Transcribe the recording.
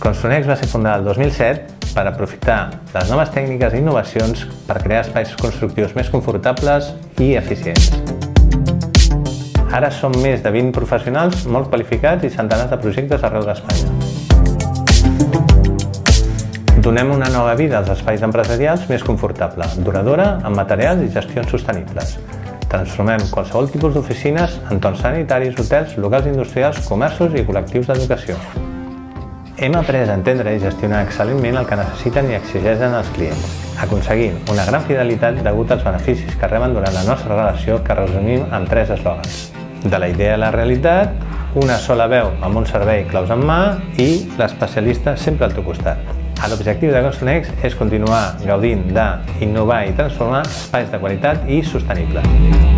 Construnext va ser fundada el 2007 per aprofitar les noves tècniques i innovacions per crear espais constructius més confortables i eficients. Ara som més de 20 professionals molt qualificats i centenars de projectes arreu d'Espanya. Donem una nova vida als espais empresarials més confortable, duradora, amb materials i gestions sostenibles. Transformem qualsevol tipus d'oficines, entorns sanitaris, hotels, locals industrials, comerços i col·lectius d'educació. Hem après a entendre i gestionar excel·lentment el que necessiten i exigeixen els clients, aconseguint una gran fidelitat degut als beneficis que reben durant la nostra relació que resumim en 3 eslògans. De la idea a la realitat, una sola veu amb un servei claus en mà i l'especialista sempre al teu costat. L'objectiu de Construnext és continuar gaudint d'innovar i transformar espais de qualitat i sostenibles.